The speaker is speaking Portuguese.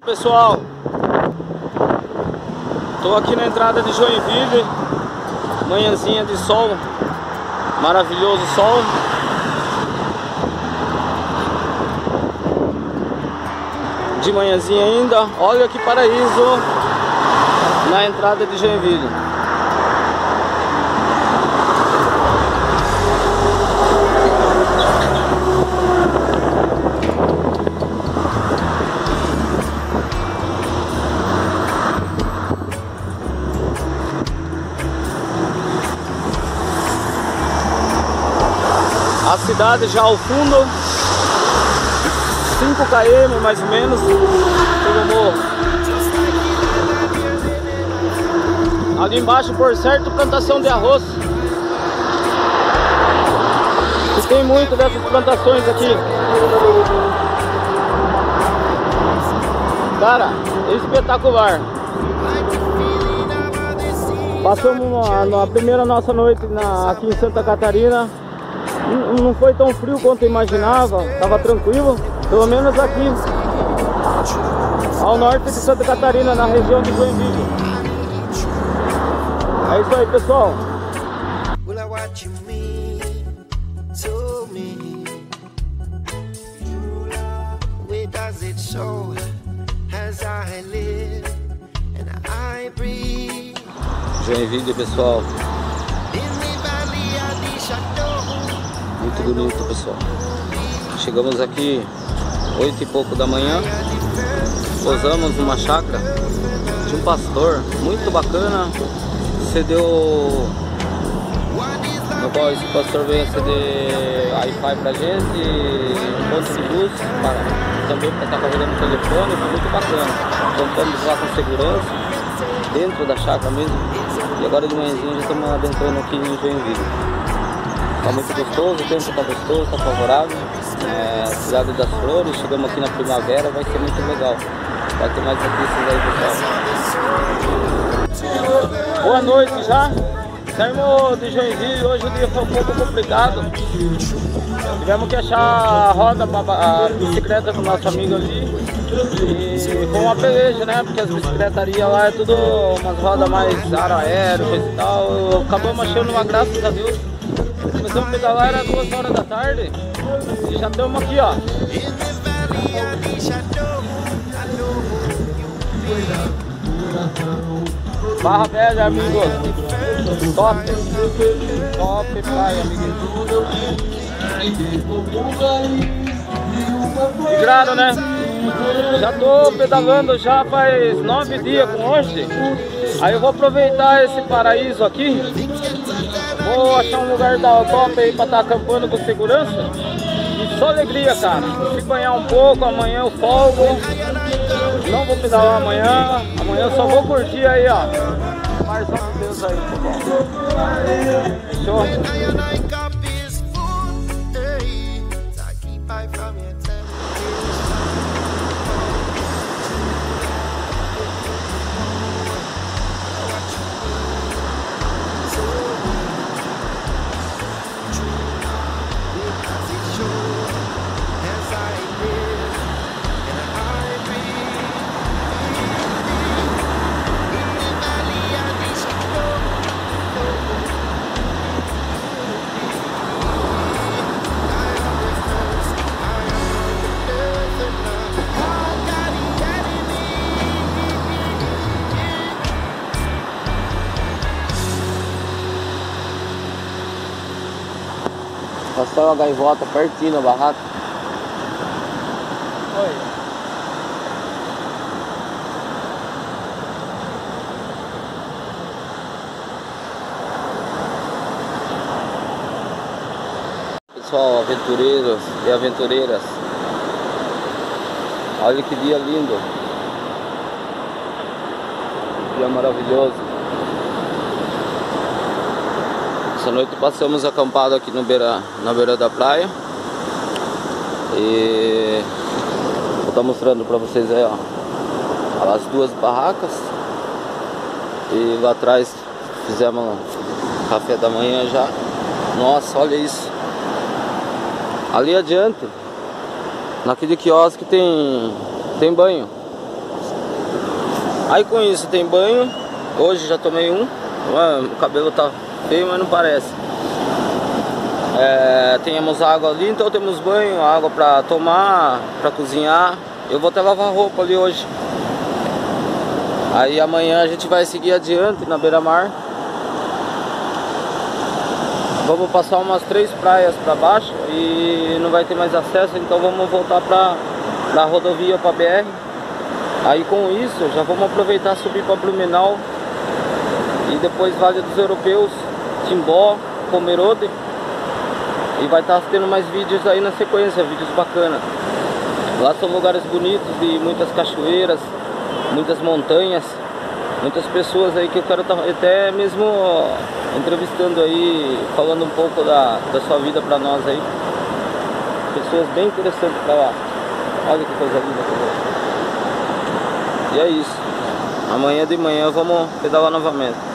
Pessoal, estou aqui na entrada de Joinville, manhãzinha de sol, maravilhoso sol. De manhãzinha ainda, olha que paraíso na entrada de Joinville. A cidade já ao fundo, 5 km mais ou menos pelo morro. Ali embaixo, por certo, plantação de arroz. E tem muito dessas plantações aqui. Cara, espetacular. Passamos na primeira nossa noite aqui em Santa Catarina. Não foi tão frio quanto eu imaginava, estava tranquilo, pelo menos aqui ao norte de Santa Catarina, na região de Joinville. É isso aí, pessoal. Joinville, pessoal. Muito bonito, pessoal. Chegamos aqui 8 e pouco da manhã. Posamos numa chácara de um pastor muito bacana. Cedeu, no qual esse pastor veio ceder Wi-Fi pra gente, um ponto de luz também para estar carregando o telefone. Foi muito bacana. Contamos lá com segurança dentro da chácara mesmo. E agora de manhãzinha já estamos adentrando aqui em Joinville. Tá muito gostoso, o tempo tá gostoso, tá favorável. Cidade das Flores, chegamos aqui na primavera, vai ser muito legal. Vai ter mais notícias aí, pessoal. Boa noite já. Saímos de Joinville, hoje o dia foi um pouco complicado. Tivemos que achar a roda, a bicicleta do nosso amigo ali. E foi uma peleja, né? Porque as bicicletarias lá é tudo umas rodas mais ar aéreo e tal. Acabamos achando uma, graças a Deus. Começamos a pedalar, era 2 horas da tarde e já estamos aqui, ó. Barra Velha, amigos. Top. Top praia, amigos. Migrado, né? Já tô pedalando já faz 9 dias com hoje. Aí eu vou aproveitar esse paraíso aqui. Vou achar um lugar da top aí pra estar acampando com segurança. E só alegria, cara. Se banhar um pouco, amanhã eu folgo. Não vou pedalar amanhã. Amanhã eu só vou curtir aí, ó. Marzão de Deus aí, pessoal. Show. Passou a gaivota pertinho na barraca. Oi. Pessoal, aventureiros e aventureiras, olha que dia lindo. Dia maravilhoso. Essa noite passamos acampado aqui na beira da praia. E vou estar mostrando para vocês aí, ó, as 2 barracas. E lá atrás fizemos café da manhã já. Nossa, olha isso. Ali adiante, naquele quiosque tem banho. Aí com isso tem banho. Hoje já tomei um. O cabelo tá feio, mas não parece. Temos água ali, então temos banho, água pra tomar, pra cozinhar. Eu vou até lavar roupa ali hoje. Aí amanhã a gente vai seguir adiante na beira-mar. Vamos passar umas 3 praias pra baixo e não vai ter mais acesso, então vamos voltar da rodovia pra BR. Aí com isso já vamos aproveitar subir pra Blumenau e depois Vale dos Europeus, Timbó, Pomerode. E vai estar tendo mais vídeos aí na sequência, vídeos bacanas. Lá são lugares bonitos e muitas cachoeiras, muitas montanhas, muitas pessoas aí que eu quero estar até mesmo entrevistando aí, falando um pouco da sua vida pra nós aí. Pessoas bem interessantes pra lá. Olha que coisa linda. E é isso. Amanhã de manhã vamos pedalar novamente.